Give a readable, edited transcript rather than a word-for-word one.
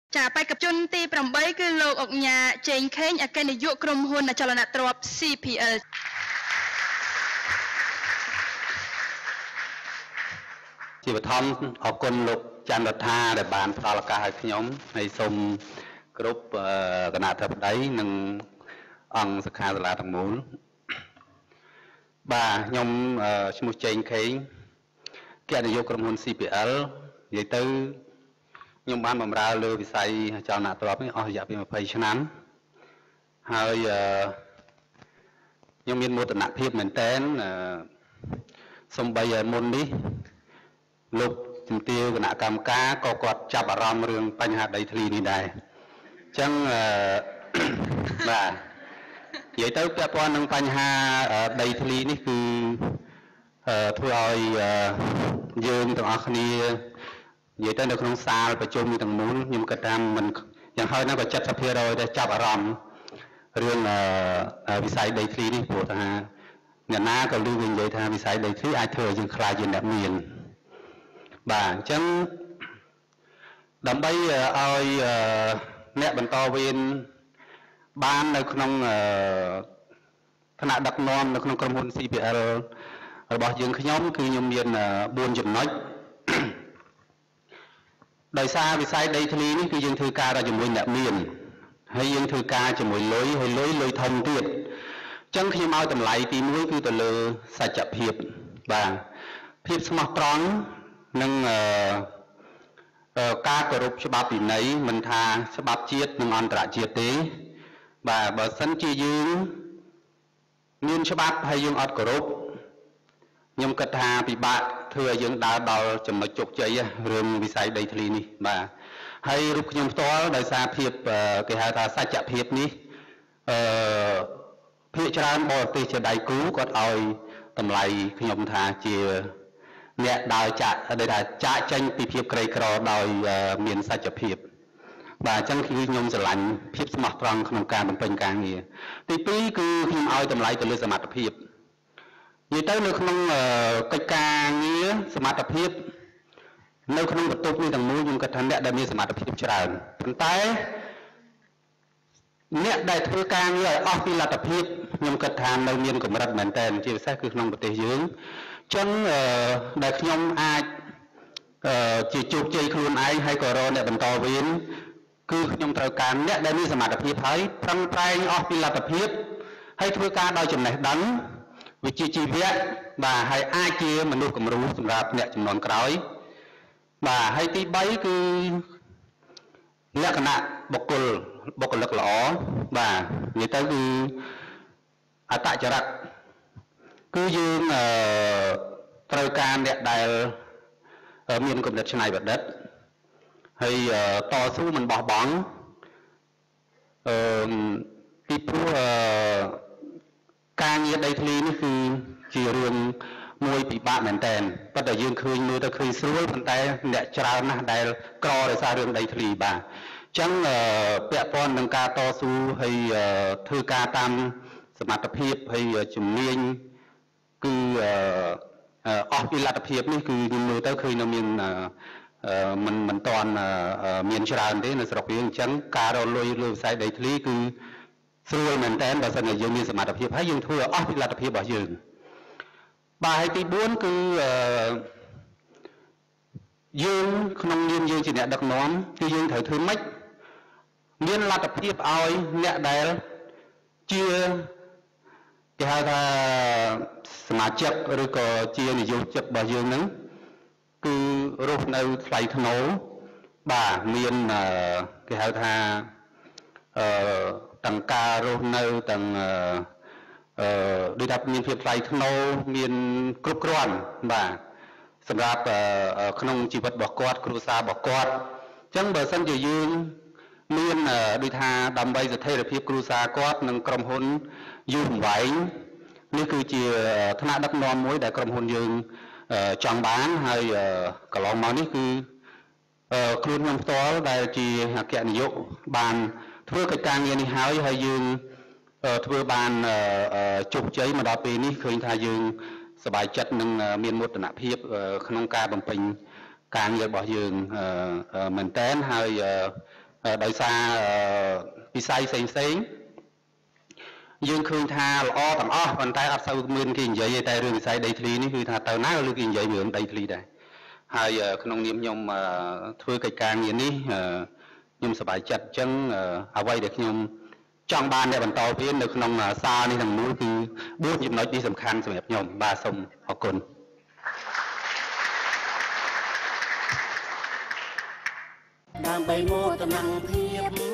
ចាបេក្ខជនទី8គឺលោកអុកញ៉ាចេងខេងអគ្គនាយកក្រុមហ៊ុនអចលនទ្រព្យ CPL ជាបឋមអរគុណលោកច័ន្ទរដ្ឋាដែលបានផ្ដល់ឱកាសឲ្យខ្ញុំហើយសូមគ្រប់គណៈធិបតីនិងអង្គសិក្ខាសាលាទាំងមូលបាទខ្ញុំឈ្មោះចេងខេងអគ្គនាយកក្រុមហ៊ុន CPL និយាយទៅខ្ញុំបានបម្រើលើវិស័យអចលនទ្រព្យនេះអស់រយៈពេល20ឆ្នាំហើយខ្ញុំមានមោទនភាពមែនទែនសំបីមុននេះលោកជំទាវគណៈកម្មការក៏គាត់ចាប់អារម្មណ៍រឿងបញ្ហាដីធ្លីនេះដែរអញ្ចឹងបាទនិយាយទៅពាក់ព័ន្ធនឹងបញ្ហាដីធ្លីនេះគឺធ្វើឲ្យយើងទាំងអស់គ្នានិយាយទៅនៅក្នុងសាលប្រជុំនេះទាំងមូលខ្ញុំគិតថាមិនយ៉ាងហោចណាស់ក៏70%ដែរចាប់អារម្មណ៍រឿងវិស័យដីធ្លីនេះព្រោះថាអ្នកណាក៏ឮវិញនិយាយថាវិស័យដីធ្លីអាចធ្វើឲ្យយើងខ្លាចជាអ្នកមានបាទអញ្ចឹងដើម្បីឲ្យអ្នកបន្តវេនបាននៅក្នុងឋានៈដឹកនាំនៅក្នុងក្រុមហ៊ុន CPL របស់យើងខ្ញុំគឺខ្ញុំមាន4ចំណុចដោយសារវិស័យដីធ្លីនេះគឺយើងធ្វើការជាមួយអ្នកមានហើយយើងធ្វើការជាមួយលុយហើយលុយធំទៀតអញ្ចឹងខ្ញុំឲ្យតម្លៃទី1គឺទៅលើសច្ចភាពបាទភាពស្មោះត្រង់និងការគោរពច្បាប់វិន័យមិនថាច្បាប់ជាតិនិងអន្តរជាតិទេបាទបើសិនជាយើងមានច្បាប់ហើយយើងអត់គោរពខ្ញុំគិតថាពិបាកធ្វើឲ្យយើងដើរដល់ចំណុចជោគជ័យរឿងវិស័យដីធ្លីនេះបាទហើយរូបខ្ញុំផ្ទាល់ដោយសារភាពគេហៅថាសច្ចភាពនេះភាគច្រើនបរទេសជាដៃគូគាត់ឲ្យតម្លៃខ្ញុំថាជាអ្នកដើរចាក់ដែលថាចាក់ចេញពីភាពក្រីក្រដោយមានសច្ចភាពបាទអញ្ចឹងគឺខ្ញុំស្រឡាញ់ភាពស្មោះត្រង់ក្នុងការបំពេញការងារទី2គឺខ្ញុំឲ្យតម្លៃទៅលើសមត្ថភាពនិយាយទៅនៅក្នុងកិច្ចការងារសមត្ថភាពនៅក្នុងបន្ទប់នេះទាំងមូលខ្ញុំគិតថាអ្នកដែលមានសមត្ថភាពច្រើនប៉ុន្តែអ្នកដែលធ្វើការងារឲ្យអស់ពីលទ្ធភាពខ្ញុំគិតថានៅមានកម្រិតមែនទែនជាពិសេសគឺក្នុងប្រទេសយើងអញ្ចឹងដែលខ្ញុំអាចជាជោគជ័យខ្លួនឯងហើយក៏រកអ្នកបន្តវេនគឺខ្ញុំត្រូវការអ្នកដែលមានសមត្ថភាពហើយប្រឹងប្រែងអស់ពីលទ្ធភាពហើយធ្វើការដោយចំណេះដឹងវិជ្ជាជីវៈបាទហើយអាចជាមនុស្សគំរូសម្រាប់អ្នកចំនួនក្រោយបាទហើយទី3គឺលក្ខណៈបុគ្គលិកល្អបាទនិយាយទៅគឺអត្តចរិតគឺយើងត្រូវការអ្នកដែលមានគំនិតច្នៃប្រឌិតហើយតស៊ូមិនបោះបង់ពីព្រោះការងារដីធ្លីនេះគឺជារឿងមួយពិបាកមែនតើប៉ុន្តែយើងឃើញមើលទៅឃើញស្រួលប៉ុន្តែអ្នកច្រើនណាស់ដែលក្រដោយសាររឿងដីធ្លីបាទអញ្ចឹងពាក់ព័ន្ធនឹងការតស៊ូហើយធ្វើការតាមសមត្ថភាពហើយជំនាញគឺអស់ពីលទ្ធភាពនេះគឺខ្ញុំមើលទៅឃើញនៅមានមិនតាន់មានច្រើនទេនៅស្រុកយើងអញ្ចឹងការរកលុយលើវិស័យដីធ្លីគឺស្រួលមែនតើបើសិនជាយើងមានសមត្ថភាពហើយយើងធ្វើអស់ពីលទ្ធភាពរបស់យើងបាទហើយទី4គឺយើងក្នុងនាមយើងជាអ្នកដឹកនាំគឺយើងត្រូវធ្វើម៉េចមានលទ្ធភាពឲ្យអ្នកដែលជាគេហៅថាសមាជិកឬក៏ជានយោជិករបស់យើងហ្នឹងគឺរស់នៅថ្លៃថ្នូរបាទមានគេហៅថាទាំងការរស់នៅទាំងដូចថាមានភាពថ្លៃថ្នូរមានគ្រប់គ្រាន់បាទសម្រាប់ក្នុងជីវិតរបស់គាត់គ្រួសាររបស់គាត់អញ្ចឹងបើសិនជាយើងមានដូចថាដើម្បីស្ថិរភាពគ្រួសារគាត់និងក្រុមហ៊ុនយូរអង្វែងនេះគឺជាឋានៈដឹកនាំមួយដែលក្រុមហ៊ុនយើងចង់បានហើយកន្លងមកនេះគឺខ្លួនខ្ញុំផ្ទាល់ដែលជាអគ្គនាយកបានធ្វើកិច្ចការងារនេះហើយយើងធ្វើបានជោគជ័យមកដល់ពេលនេះឃើញថាយើងសប្បាយចិត្តនិងមានមោទនភាពក្នុងការបំពេញការងាររបស់យើងមែនតើហើយដោយសារវិស័យផ្សេងយើងឃើញថាល្អទាំងអស់ប៉ុន្តែអត់សូវមានគេនិយាយតែរឿងវិស័យដីធ្លីនេះគឺថាទៅណាឬគេនិយាយរឿងដីធ្លីដែរហើយក្នុងនាមខ្ញុំធ្វើកិច្ចការងារនេះខ្ញុំសប្បាយចិត្តអញ្ចឹងអ្វីដែលខ្ញុំចង់បានអ្នកបន្តវេននៅក្នុងសារនេះទាំងមូលគឺ4ចំណុចនេះសំខាន់សម្រាប់ខ្ញុំបាទសូមអរគុណដើម្បីមោទនភាព